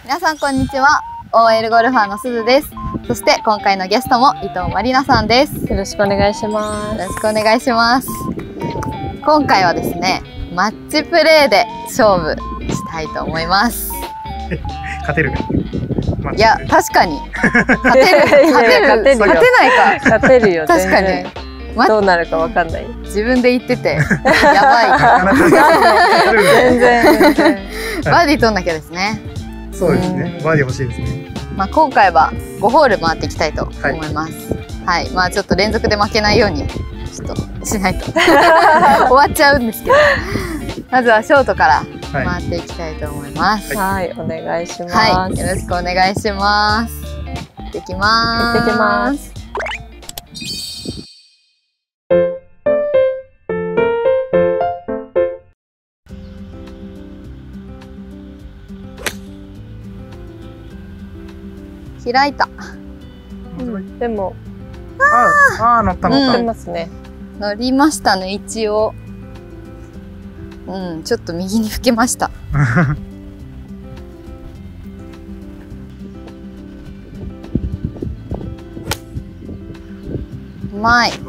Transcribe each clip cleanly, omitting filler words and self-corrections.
皆さんこんにちは。 OL ゴルファーのすずです。そして今回のゲストも伊藤まりなさんです。 よろしくお願いします。 よろしくお願いします。今回はですね、マッチプレーで勝負したいと思います。 勝てるか。 いや、確かに勝てないか。 勝てるよ。 確かにどうなるかわかんない。 自分で言っててやばい。 全然バーディー取んなきゃですね。 そうですね。バーディー欲しいですね。 まあ今回は5ホール回っていきたいと思います。はい、まあちょっと連続で負けないようにちょっとしないと終わっちゃうんですけど、まずはショートから回っていきたいと思います。 はい、お願いします。 はい、よろしくお願いします。行ってきます。 行ってきます。 開いた。 でも乗った乗ってますね。 乗りましたね、一応。ちょっと右に吹けました。うまい。ちょっ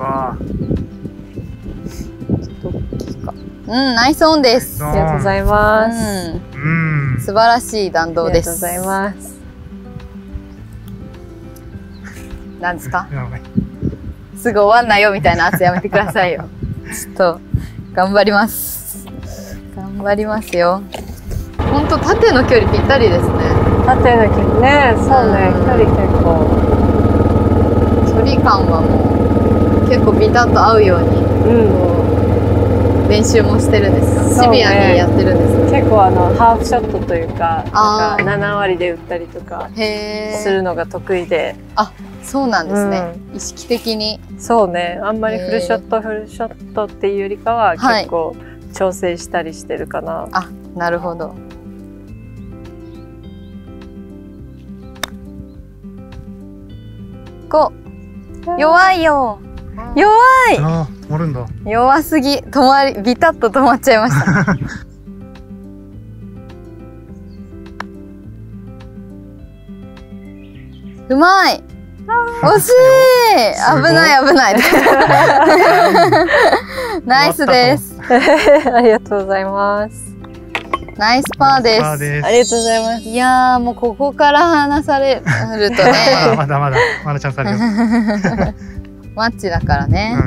と大きいか。ナイスオンです。 ありがとうございます。 素晴らしい弾道です。 ありがとうございます。 なんですか？すぐ終わんないよみたいな圧やめてくださいよ。ちょっと頑張ります。頑張りますよ。本当縦の距離ぴったりですね。 縦の距離ね、そうね、距離結構。 距離感はもう結構ビタッと合うように、練習もしてるんですか？シビアにやってるんですか？ 結構ハーフショットというか、なんか7割で打ったりとかするのが得意で。 あ、そうなんですね。意識的に。 そうね、あんまりフルショットっていうよりかは結構調整したりしてるかな。 あ、なるほど。弱いよ。弱い。 乗るんだ。 弱すぎ。ビタッと止まっちゃいました。うまい。惜しい。危ない危ない。ナイスです。 ありがとうございます。 ナイスパーです。 ありがとうございます。 いやー、もうここから離されるとね。 まだチャンスあるよ。 マッチだからね。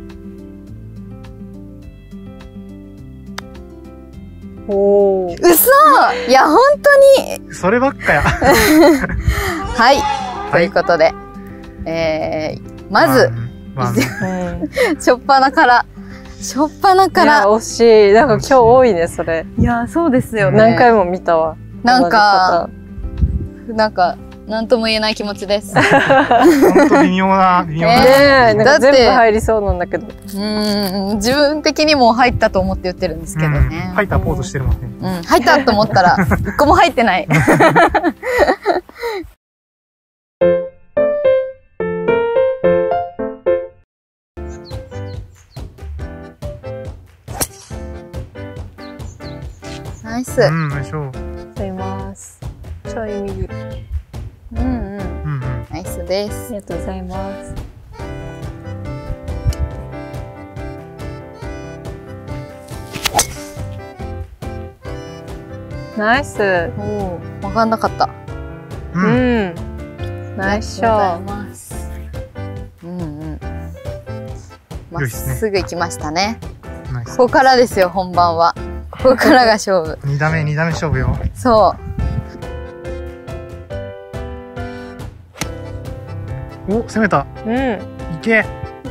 おー。 嘘。いや、本当に。 そればっかや。 はい。ということで、まず、しょっぱなから。 惜しい。なんか今日多いね、それ。 いや、そうですよね。 何回も見たわ。 なんか、なんとも言えない気持ちです。 本当微妙な。 ねえ、なんか全部入りそうなんだけど。 自分的にも入ったと思って言ってるんですけどね。 入ったポーズしてるもんね。 入ったと思ったら、一個も入ってない。ナイス。 ナイス。 吸います。ちょい右。 ナイスです。 ありがとうございます。ナイス。 わかんなかった。 ナイスショー。 まっすぐ行きましたね。ここからですよ、本番は。ここからが勝負。 2打目勝負よ。 そう。 お、攻めた。いけ。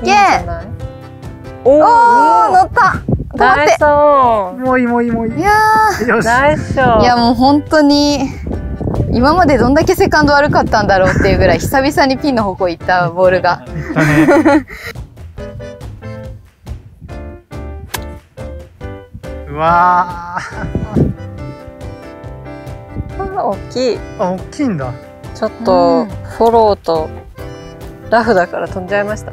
おお、乗った。 ナイスオン。 もういい。 いやー、 ナイスショー。 いや、もう本当に今までどんだけセカンド悪かったんだろうっていうぐらい久々にピンの方向行ったボールが。 いったね。うわー。大きい。 大きいんだ。 ちょっとフォローとラフだから飛んじゃいましたね。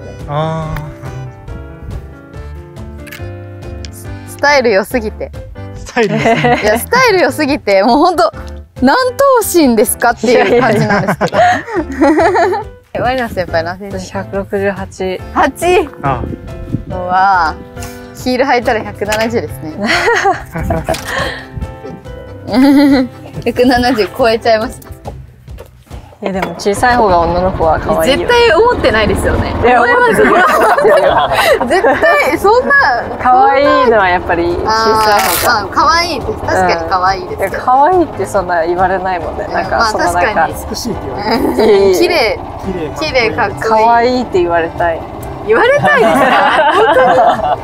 スタイル良すぎて。 スタイル良すぎて。 いや、スタイル良すぎて、もうほんと何頭身ですかっていう感じなんですけど。ワイナス先輩何センチ私168。 8 あのはヒール履いたら170ですね。170超えちゃいます。 いやでも小さい方が女の子は可愛いよ。 絶対思ってないですよね。 いや思いますよ。 絶対そんな可愛いのはやっぱり小さい方が。 可愛いです。確かに可愛いですよ。 可愛いってそんな言われないもんね。なんかそのなんか美しいって言われる。 綺麗綺麗かっこいい。 可愛いって言われたい。 言われたいですか？本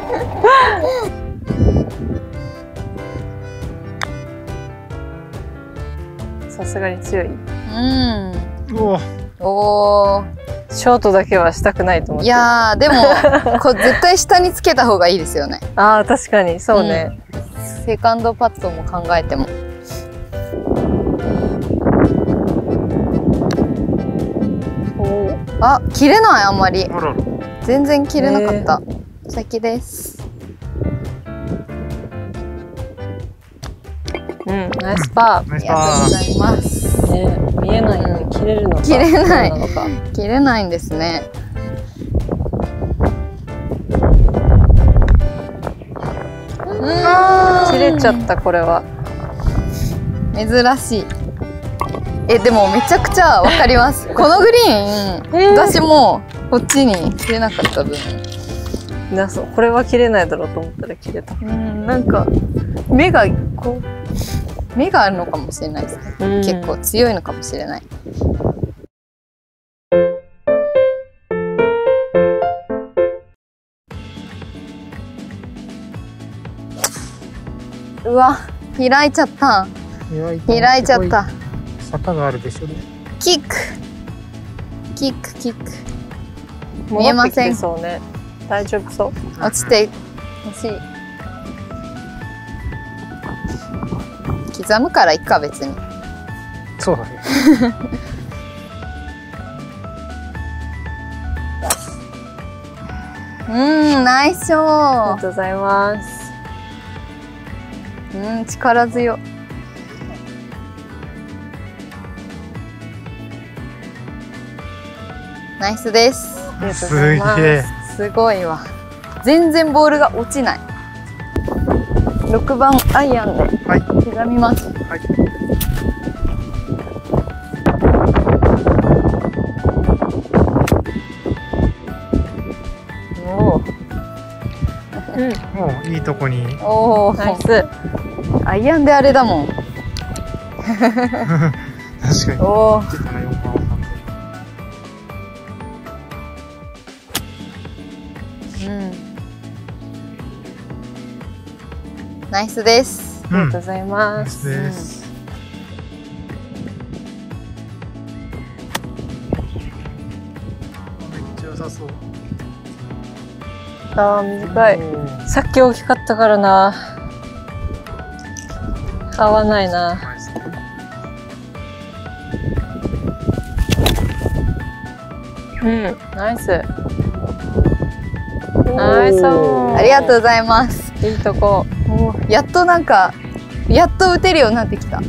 当に。さすがに強い。 おお。 ショートだけはしたくないと思って。 いやーでも絶対下につけた方がいいですよね。 ああ確かにそうね。 セカンドパットも考えても。あ、切れないあんまり。全然切れなかった。先です。 ナイスパー。 ありがとうございます。 見えないのに切れるのか。 切れない。切れないんですね。 切れちゃったこれは。 珍しい。でもめちゃくちゃわかります。このグリーン、私もこっちに切れなかった分。 これは切れないだろうと思ったら切れた。 なんか目がこう目があるのかもしれないですね。結構強いのかもしれない。うわ、開いちゃった。開いちゃった。 坂があるでしょね。 キック。キック、キック。見えません。 そうね。大丈夫そう。 落ちてほしい。刻むからいっか別に。 そうだね。 ナイスショー。 ありがとうございます。 力強。ナイスです。 ありがとうございます。 すごいわ。全然ボールが落ちない。6番アイアンで刻みます。はい。 もういいとこに。 おお、ナイス。アイアンであれだもん。 確かに。 おお。ナイスです。 ありがとうございます。 めっちゃ良さそう。 短い。さっき大きかったからな。合わないな。ナイス。ナイス。 ありがとうございます。 いいとこ。 やっとなんかやっと打てるようになってきた。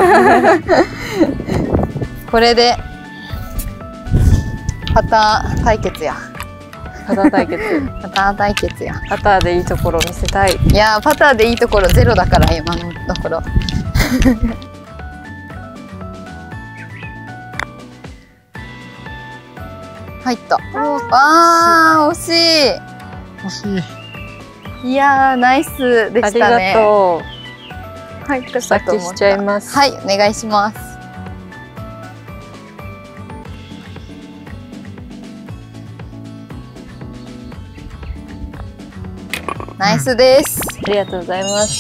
これでパター対決や。 パター対決。 パター対決や。 パターでいいところ見せたい。 いやーパターでいいところゼロだから今のところ。入った。あー惜しい。 惜しい。 いやーナイスでしたね。 ありがとう。 入ったかと思った。先しちゃいます。 はい、お願いします。ナイスです。 ありがとうございます。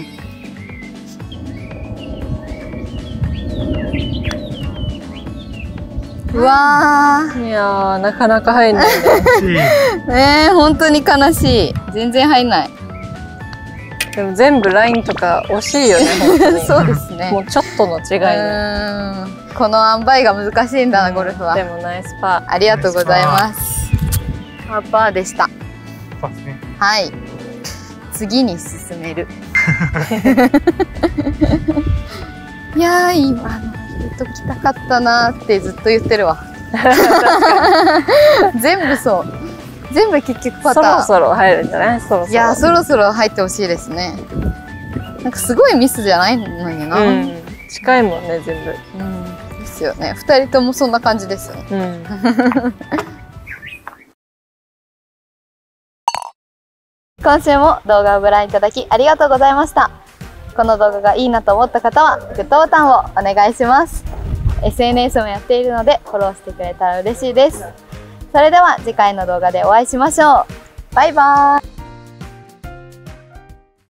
うわー。 いやーなかなか入んないね。本当に悲しい。全然入んない。 でも全部ラインとか惜しいよね。 そうですね。 もうちょっとの違いで。この塩梅が難しいんだなゴルフは。 でもナイスパー。 ありがとうございます。パーでした。はい。次に進める。 いやー今言っときたかったなーってずっと言ってるわ。全部そう。全部結局パターン。 そろそろ入るんじゃない？ いやそろそろ入ってほしいですね。なんかすごいミスじゃないのにな。 近いもんね全部。 ですよね。2人ともそんな感じですよね。今週も動画をご覧いただきありがとうございました。この動画がいいなと思った方はグッドボタンをお願いします。SNS もやっているのでフォローしてくれたら嬉しいです。それでは次回の動画でお会いしましょう。バイバーイ。